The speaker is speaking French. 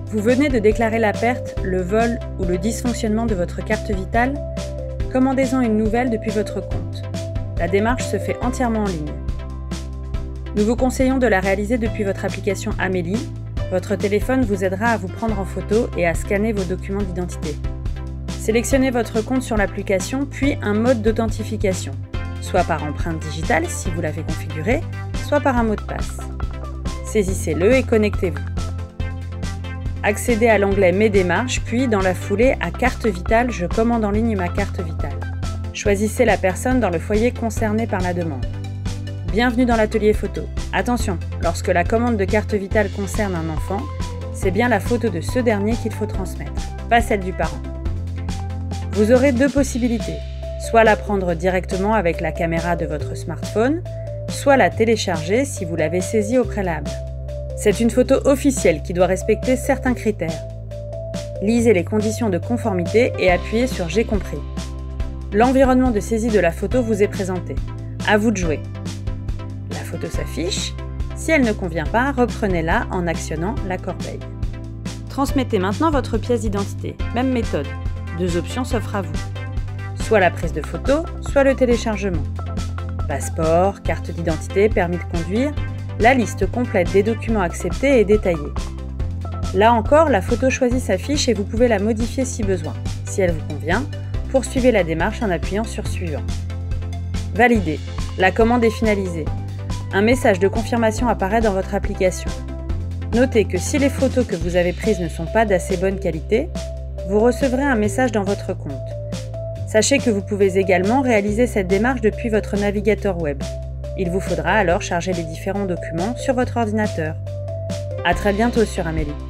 Vous venez de déclarer la perte, le vol ou le dysfonctionnement de votre carte vitale? Commandez-en une nouvelle depuis votre compte. La démarche se fait entièrement en ligne. Nous vous conseillons de la réaliser depuis votre application Amélie. Votre téléphone vous aidera à vous prendre en photo et à scanner vos documents d'identité. Sélectionnez votre compte sur l'application, puis un mode d'authentification, soit par empreinte digitale si vous l'avez configuré, soit par un mot de passe. Saisissez-le et connectez-vous. Accédez à l'onglet Mes démarches, puis dans la foulée à Carte vitale, je commande en ligne ma carte vitale. Choisissez la personne dans le foyer concerné par la demande. Bienvenue dans l'atelier photo. Attention, lorsque la commande de carte vitale concerne un enfant, c'est bien la photo de ce dernier qu'il faut transmettre, pas celle du parent. Vous aurez deux possibilités, soit la prendre directement avec la caméra de votre smartphone, soit la télécharger si vous l'avez saisie au préalable. C'est une photo officielle qui doit respecter certains critères. Lisez les conditions de conformité et appuyez sur « J'ai compris ». L'environnement de saisie de la photo vous est présenté. À vous de jouer. La photo s'affiche. Si elle ne convient pas, reprenez-la en actionnant la corbeille. Transmettez maintenant votre pièce d'identité. Même méthode. Deux options s'offrent à vous. Soit la prise de photo, soit le téléchargement. Passeport, carte d'identité, permis de conduire. La liste complète des documents acceptés est détaillée. Là encore, la photo choisie s'affiche et vous pouvez la modifier si besoin. Si elle vous convient, poursuivez la démarche en appuyant sur Suivant. Validé. La commande est finalisée. Un message de confirmation apparaît dans votre application. Notez que si les photos que vous avez prises ne sont pas d'assez bonne qualité, vous recevrez un message dans votre compte. Sachez que vous pouvez également réaliser cette démarche depuis votre navigateur web. Il vous faudra alors charger les différents documents sur votre ordinateur. À très bientôt sur Amélie.